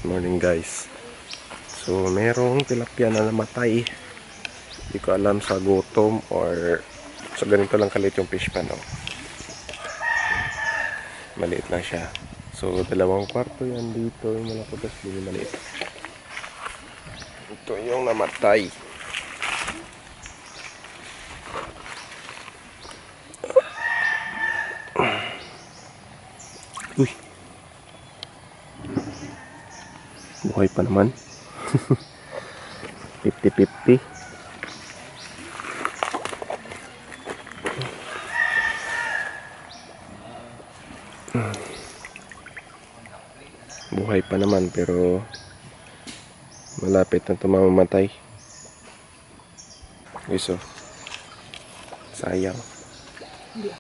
Morning guys. So merong tilapia na namatay. Hindi ko alam sa gutom or sa ganito lang kalit yung fish pan. Maliit lang siya. So dalawang kwarto yan dito. Yung malaki tas maliit. Ito yung namatay. Uy. Buhay pa naman. 50-50. Buhay pa naman pero malapit na mamamatay. Guys, sayang.